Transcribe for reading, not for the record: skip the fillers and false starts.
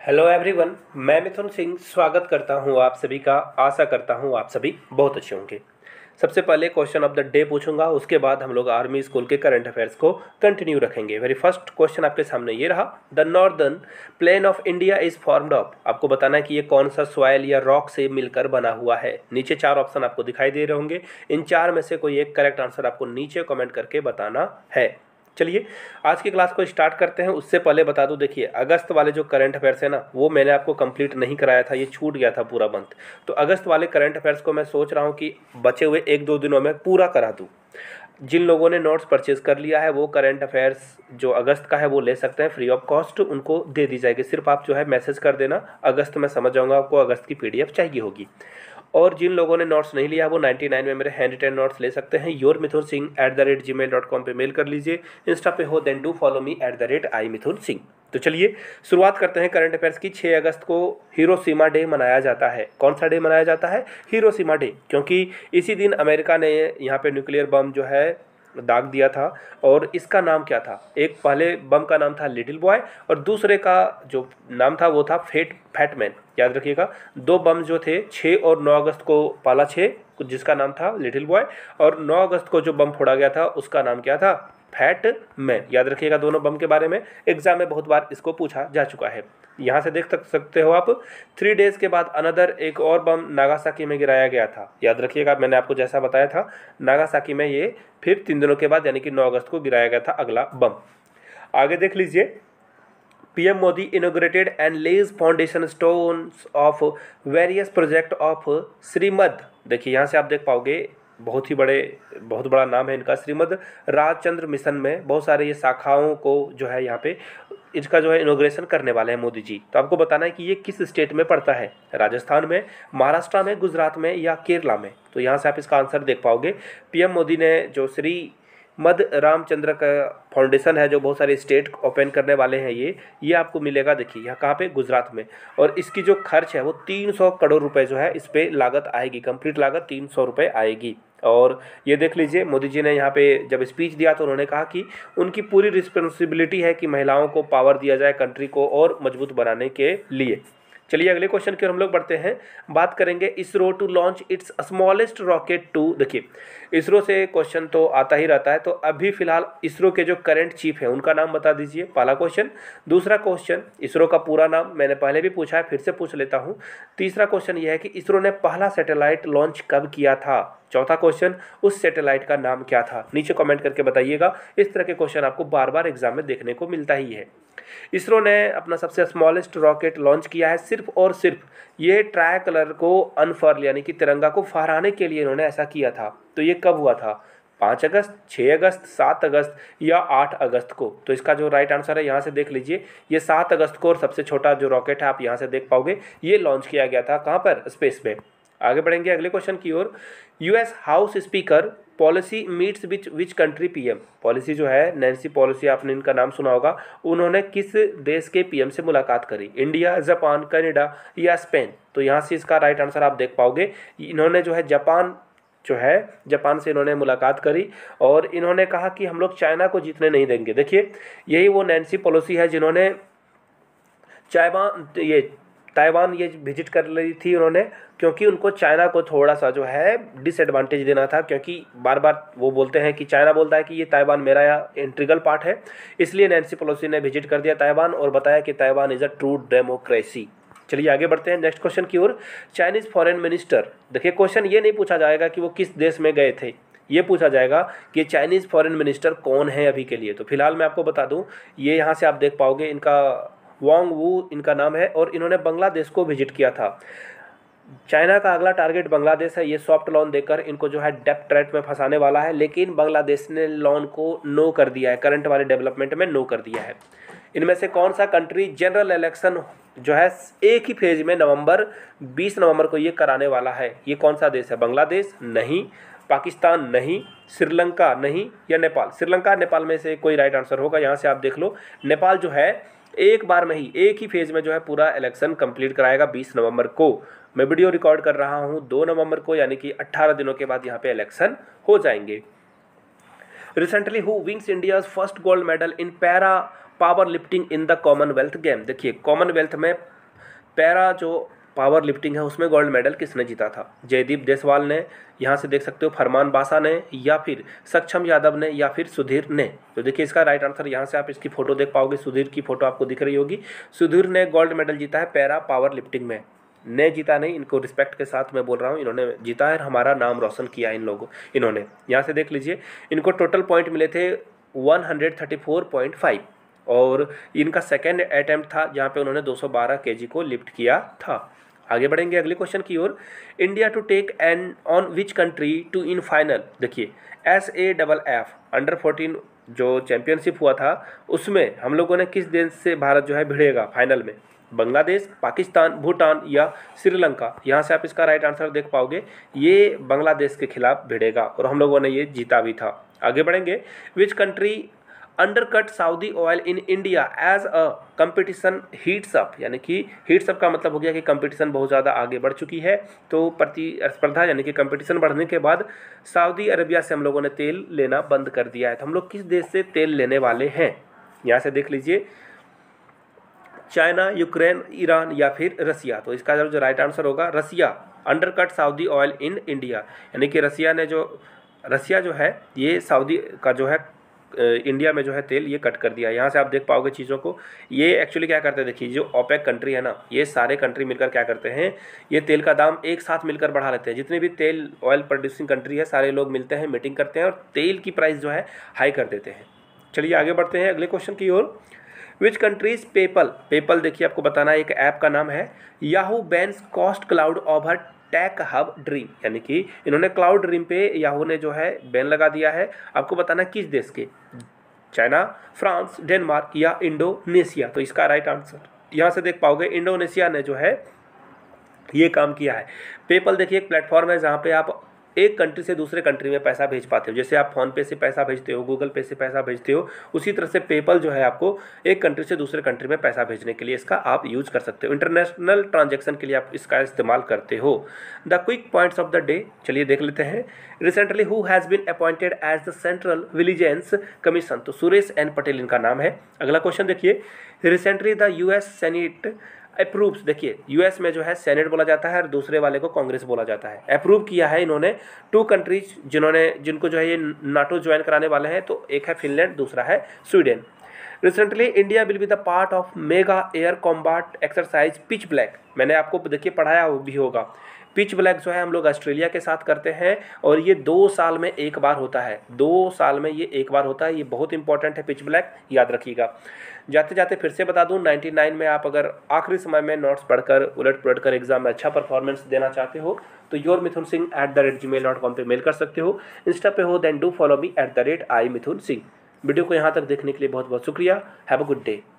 Hello everyone, मैं मिथुन सिंह स्वागत करता हूं आप सभी का। आशा करता हूं आप सभी बहुत अच्छे होंगे। सबसे पहले क्वेश्चन ऑफ द डे पूछूंगा, उसके बाद हम लोग आर्मी स्कूल के करंट अफेयर्स को कंटिन्यू रखेंगे। वेरी फर्स्ट क्वेश्चन आपके सामने ये रहा, the northern plain of India is formed of. आपको बताना है कि ये कौन सा सॉइल या रॉक से मिलकर बना हुआ है। नीचे चार ऑप्शन आपको दिखाई दे रहे होंगे, इन चार में से कोई एक करेक्ट आंसर आपको नीचे कमेंट करके बताना है। चलिए आज की क्लास को स्टार्ट करते हैं। उससे पहले बता दूं, देखिए अगस्त वाले जो करंट अफेयर्स है ना, वो मैंने आपको कंप्लीट नहीं कराया था, ये छूट गया था पूरा मंथ। तो अगस्त वाले करंट अफेयर्स को मैं सोच रहा हूँ कि बचे हुए एक दो दिनों में पूरा करा दूँ। जिन लोगों ने नोट्स परचेज कर लिया है वो करंट अफेयर्स जो अगस्त का है वो ले सकते हैं फ्री ऑफ कॉस्ट, उनको दे दी जाएगी। सिर्फ आप जो है मैसेज कर देना, अगस्त में समझ जाऊँगा आपको अगस्त की PDF चाहिए होगी। और जिन लोगों ने नोट्स नहीं लिया वो 99 में मेरे हैंड रिटन नोट्स ले सकते हैं। yourmithunsingh@gmail.com पे मेल कर लीजिए। इंस्टा पे हो then do follow me @iMithunSingh। तो चलिए शुरुआत करते हैं करंट अफेयर्स की। 6 अगस्त को हिरोशिमा डे मनाया जाता है। कौन सा डे मनाया जाता है? हिरोशिमा डे, क्योंकि इसी दिन अमेरिका ने यहाँ पे न्यूक्लियर बम जो है दाग दिया था। और इसका नाम क्या था? एक पहले बम का नाम था लिटिल बॉय और दूसरे का जो नाम था वो था फैटमैन। याद रखिएगा, दो बम जो थे 6 और 9 अगस्त को, पहला 6 जिसका नाम था लिटिल बॉय और 9 अगस्त को जो बम फोड़ा गया था उसका नाम क्या था? फैटमैन। याद रखिएगा दोनों बम के बारे में, एग्जाम में बहुत बार इसको पूछा जा चुका है। यहाँ से देख सकते हो आप, 3 डेज के बाद अनदर एक और बम नागासाकी में गिराया गया था। याद रखिएगा मैंने आपको जैसा बताया था, नागासाकी में ये फिर 3 दिनों के बाद यानी कि 9 अगस्त को गिराया गया था अगला बम। आगे देख लीजिए, PM Modi inaugurated and lays foundation stones of various project of श्रीमद। देखिए यहाँ से आप देख पाओगे बहुत बड़ा नाम है इनका, श्रीमद राजचंद्र मिशन में बहुत सारे ये शाखाओं को जो है यहाँ पे इसका जो है इनोग्रेशन करने वाले हैं मोदी जी। तो आपको बताना है कि ये किस स्टेट में पड़ता है, राजस्थान में, महाराष्ट्र में, गुजरात में या केरला में। तो यहाँ से आप इसका आंसर देख पाओगे। PM मोदी ने जो श्री मद रामचंद्र का फाउंडेशन है जो बहुत सारे स्टेट ओपन करने वाले हैं, ये आपको मिलेगा। देखिए यहाँ कहाँ पे? गुजरात में। और इसकी जो खर्च है वो 300 करोड़ रुपए जो है इस पे लागत आएगी, कंप्लीट लागत 300 रुपये आएगी। और ये देख लीजिए मोदी जी ने यहाँ पे जब स्पीच दिया तो उन्होंने कहा कि उनकी पूरी रिस्पॉन्सिबिलिटी है कि महिलाओं को पावर दिया जाए कंट्री को और मजबूत बनाने के लिए। चलिए अगले क्वेश्चन की ओर हम लोग बढ़ते हैं। बात करेंगे ISRO to launch its smallest rocket to. देखिए इसरो से क्वेश्चन तो आता ही रहता है, तो अभी फिलहाल इसरो के जो करंट चीफ है उनका नाम बता दीजिए, पहला क्वेश्चन। दूसरा क्वेश्चन, इसरो का पूरा नाम मैंने पहले भी पूछा है, फिर से पूछ लेता हूँ। तीसरा क्वेश्चन यह है कि इसरो ने पहला सैटेलाइट लॉन्च कब किया था। चौथा क्वेश्चन, उस सैटेलाइट का नाम क्या था। नीचे कमेंट करके बताइएगा। इस तरह के क्वेश्चन आपको बार बार एग्जाम में देखने को मिलता ही है। इसरो ने अपना सबसे स्मॉलेस्ट रॉकेट लॉन्च किया है सिर्फ और सिर्फ ये ट्राई कलर को अनफर्ल यानी कि तिरंगा को फहराने के लिए इन्होंने ऐसा किया था। तो ये कब हुआ था? 5 अगस्त, 6 अगस्त, 7 अगस्त या 8 अगस्त को। तो इसका जो राइट आंसर है यहाँ से देख लीजिए, ये 7 अगस्त को, और सबसे छोटा जो रॉकेट है आप यहाँ से देख पाओगे, ये लॉन्च किया गया था कहाँ पर? स्पेस में। आगे बढ़ेंगे अगले क्वेश्चन की ओर। US house speaker Pelosi meets which country PM। Pelosi जो है नैन्सी पॉलिसी, आपने इनका नाम सुना होगा। उन्होंने किस देश के PM से मुलाकात करी? इंडिया, जापान, कनाडा या स्पेन। तो यहाँ से इसका राइट आंसर आप देख पाओगे, इन्होंने जो है जापान से इन्होंने मुलाकात करी और इन्होंने कहा कि हम लोग चाइना को जीतने नहीं देंगे। देखिए यही वो नैन्सी पॉलिसी है जिन्होंने ताइवान ये विजिट कर ली थी उन्होंने, क्योंकि उनको चाइना को थोड़ा सा जो है डिसएडवांटेज देना था, क्योंकि बार बार वो बोलते हैं कि चाइना बोलता है कि ये ताइवान मेरा इंटीग्रल पार्ट है। इसलिए नैन्सी पेलोसी ने विजिट कर दिया ताइवान और बताया कि Taiwan is a true democracy. चलिए आगे बढ़ते हैं नेक्स्ट क्वेश्चन की ओर। चाइनीज़ फॉरेन मिनिस्टर, देखिए क्वेश्चन ये नहीं पूछा जाएगा कि वो किस देश में गए थे, ये पूछा जाएगा कि चाइनीज़ फॉरेन मिनिस्टर कौन है अभी के लिए। तो फिलहाल मैं आपको बता दूं, ये यहाँ से आप देख पाओगे, इनका वांग वू इनका नाम है और इन्होंने बांग्लादेश को विजिट किया था। चाइना का अगला टारगेट बांग्लादेश है। ये सॉफ्ट लोन देकर इनको जो है डेप्ट ट्रैप में फंसाने वाला है, लेकिन बांग्लादेश ने लोन को नो कर दिया है, करंट वाले डेवलपमेंट में नो कर दिया है। इनमें से कौन सा कंट्री जनरल इलेक्शन जो है एक ही फेज में 20 नवंबर को ये कराने वाला है? ये कौन सा देश है? बांग्लादेश नहीं, पाकिस्तान नहीं, श्रीलंका नहीं या नेपाल। श्रीलंका नेपाल में से कोई राइट आंसर होगा। यहाँ से आप देख लो, नेपाल जो है एक बार में ही एक ही फेज में जो है पूरा इलेक्शन कंप्लीट कराएगा 20 नवंबर को। मैं वीडियो रिकॉर्ड कर रहा हूँ 2 नवंबर को, यानी कि 18 दिनों के बाद यहाँ पे इलेक्शन हो जाएंगे। Recently who wins India's first gold medal in para power lifting in the Commonwealth game. देखिए कॉमनवेल्थ में पैरा जो पावर लिफ्टिंग है उसमें गोल्ड मेडल किसने जीता था? जयदीप देसवाल ने, यहाँ से देख सकते हो फरमान बासा ने, या फिर सक्षम यादव ने, या फिर सुधीर ने। तो देखिए इसका राइट आंसर, यहाँ से आप इसकी फोटो देख पाओगे, सुधीर की फोटो आपको दिख रही होगी। सुधीर ने गोल्ड मेडल जीता है पैरा पावर लिफ्टिंग में। ने जीता नहीं, इनको रिस्पेक्ट के साथ मैं बोल रहा हूँ, इन्होंने जीता है, हमारा नाम रोशन किया इन लोगों इन्होंने। यहाँ से देख लीजिए इनको टोटल पॉइंट मिले थे 134.5 और इनका सेकेंड अटैम्प्ट था जहाँ पे उन्होंने 212 kg को लिफ्ट किया था। आगे बढ़ेंगे अगले क्वेश्चन की ओर। India to take an on which country to in final. देखिए SAFF अंडर-14 जो चैंपियनशिप हुआ था उसमें हम लोगों ने किस देश से भारत जो है भिड़ेगा फाइनल में? बांग्लादेश, पाकिस्तान, भूटान या श्रीलंका। यहाँ से आप इसका राइट आंसर देख पाओगे, ये बांग्लादेश के खिलाफ भिड़ेगा और हम लोगों ने ये जीता भी था। आगे बढ़ेंगे। Which country undercut Saudi oil in India as a competition heats up. यानी कि हीट्स अप का मतलब हो गया कि कंपटीशन बहुत ज़्यादा आगे बढ़ चुकी है, तो प्रतिस्पर्धा यानी कि कंपटीशन बढ़ने के बाद सऊदी अरबिया से हम लोगों ने तेल लेना बंद कर दिया है। तो हम लोग किस देश से तेल लेने वाले हैं? यहाँ से देख लीजिए चाइना, यूक्रेन, ईरान या फिर रसिया। तो इसका जो राइट आंसर होगा Russia. Undercut Saudi oil in India, यानी कि रसिया जो है ये सऊदी का जो है इंडिया में जो है तेल ये कट कर दिया। यहाँ से आप देख पाओगे चीज़ों को। ये एक्चुअली क्या करते हैं, देखिए जो ओपेक कंट्री है ना, ये सारे कंट्री मिलकर क्या करते हैं, ये तेल का दाम एक साथ मिलकर बढ़ा लेते हैं। जितने भी तेल ऑयल प्रोड्यूसिंग कंट्री है सारे लोग मिलते हैं, मीटिंग करते हैं और तेल की प्राइस जो है हाई कर देते हैं। चलिए आगे बढ़ते हैं अगले क्वेश्चन की ओर। विच कंट्रीज पेपल देखिए आपको बताना है, एक ऐप का नाम है। Yahoo bans cost cloud over tech hub dream, यानी कि इन्होंने क्लाउड ड्रीम पे याहू ने जो है बैन लगा दिया है। आपको बताना किस देश के? चाइना, फ्रांस, डेनमार्क या इंडोनेशिया। तो इसका राइट आंसर यहाँ से देख पाओगे इंडोनेशिया ने जो है ये काम किया है। पेपल देखिए एक प्लेटफॉर्म है जहाँ पे आप एक कंट्री से दूसरे कंट्री में पैसा भेज पाते हो। जैसे आप फोन पे से पैसा भेजते हो, गूगल पे से पैसा भेजते हो, उसी तरह से पेपल जो है आपको एक कंट्री से दूसरे कंट्री में पैसा भेजने के लिए इसका आप यूज कर सकते हो। इंटरनेशनल ट्रांजैक्शन के लिए आप इसका इस्तेमाल करते हो। The quick points of the day चलिए देख लेते हैं। Recently who has been appointed as the central vigilance commission. तो सुरेश एन पटेल इनका नाम है। अगला क्वेश्चन देखिए। Recently the US senate approves. देखिए यूएस में जो है सेनेट बोला जाता है और दूसरे वाले को कांग्रेस बोला जाता है। अप्रूव किया है इन्होंने 2 कंट्रीज जिनको जो है ये नाटो ज्वाइन कराने वाले हैं। तो एक है फिनलैंड, दूसरा है Sweden. Recently India will be the part of mega air combat exercise pitch black. मैंने आपको देखिए पढ़ाया भी होगा। पिच ब्लैक जो है हम लोग ऑस्ट्रेलिया के साथ करते हैं और ये 2 साल में एक बार होता है। 2 साल में ये एक बार होता है। ये बहुत इंपॉर्टेंट है पिच ब्लैक, याद रखिएगा। जाते जाते फिर से बता दूं 99 में आप अगर आखिरी समय में नोट्स पढ़कर उलट पुलट कर एग्जाम में अच्छा परफॉर्मेंस देना चाहते हो तो yourmithunsingh@gmail.com पे मेल कर सकते हो। इंस्टा पे हो then do follow me @I Mithun Singh. Video को यहाँ तक देखने के लिए बहुत बहुत शुक्रिया। Have a good day.